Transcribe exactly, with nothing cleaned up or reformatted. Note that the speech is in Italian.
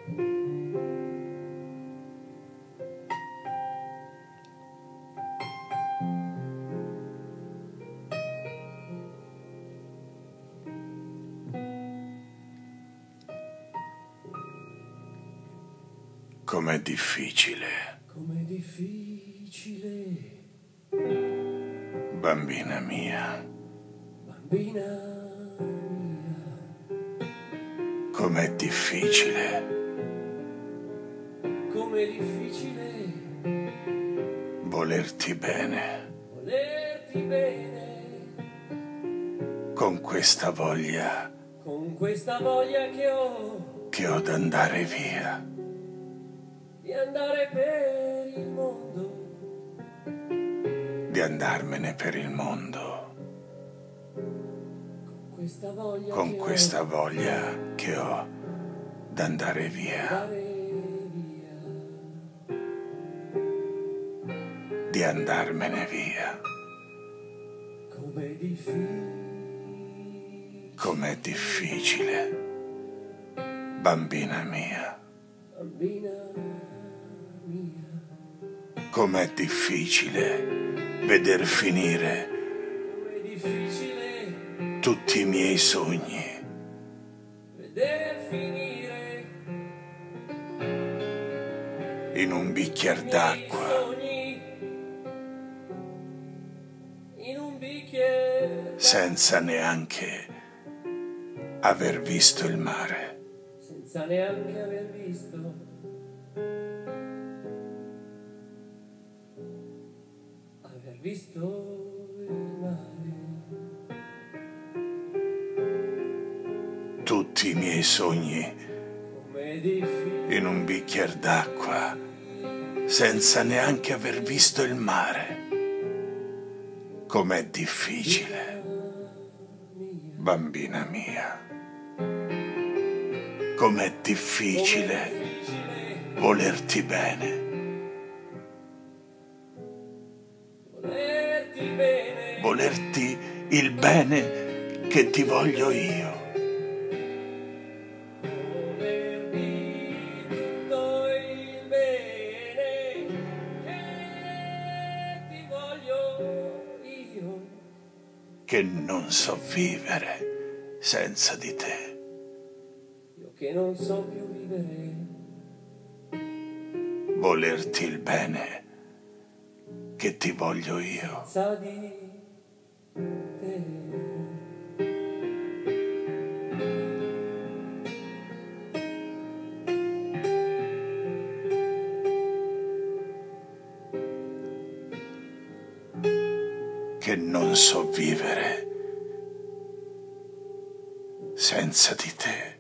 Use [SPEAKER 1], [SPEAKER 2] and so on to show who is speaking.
[SPEAKER 1] Com'è difficile.
[SPEAKER 2] Com'è difficile.
[SPEAKER 1] Bambina mia.
[SPEAKER 2] Bambina mia.
[SPEAKER 1] Com'è difficile.
[SPEAKER 2] Com'è difficile.
[SPEAKER 1] Volerti bene.
[SPEAKER 2] Volerti bene.
[SPEAKER 1] Con questa voglia.
[SPEAKER 2] Con questa voglia che ho.
[SPEAKER 1] Che ho d'andare via.
[SPEAKER 2] Di andare per il mondo.
[SPEAKER 1] Di andarmene per il mondo.
[SPEAKER 2] Con questa voglia
[SPEAKER 1] Con
[SPEAKER 2] che
[SPEAKER 1] questa
[SPEAKER 2] ho.
[SPEAKER 1] voglia che ho d'andare via.
[SPEAKER 2] Andare via.
[SPEAKER 1] Di andarmene via.
[SPEAKER 2] Com'è difficile.
[SPEAKER 1] Com'è difficile. Bambina mia.
[SPEAKER 2] Bambina mia.
[SPEAKER 1] Com'è difficile veder finire
[SPEAKER 2] Com'è difficile
[SPEAKER 1] tutti i miei sogni.
[SPEAKER 2] veder finire
[SPEAKER 1] In un bicchier
[SPEAKER 2] i miei
[SPEAKER 1] d'acqua.
[SPEAKER 2] sogni in un bicchiere
[SPEAKER 1] Senza neanche aver visto il mare.
[SPEAKER 2] senza neanche aver visto aver visto il mare.
[SPEAKER 1] Tutti i miei sogni
[SPEAKER 2] Com'è difficile.
[SPEAKER 1] in un bicchier d'acqua, senza neanche aver visto il mare. Com'è difficile, bambina mia. Com'è difficile volerti bene.
[SPEAKER 2] Volerti bene.
[SPEAKER 1] Volerti il bene che ti voglio io.
[SPEAKER 2] Volerti tutto il bene che ti voglio io.
[SPEAKER 1] Che non so vivere senza di te.
[SPEAKER 2] Io che non so più vivere.
[SPEAKER 1] Volerti il bene che ti voglio io.
[SPEAKER 2] Senza di te.
[SPEAKER 1] Che non so vivere senza di te.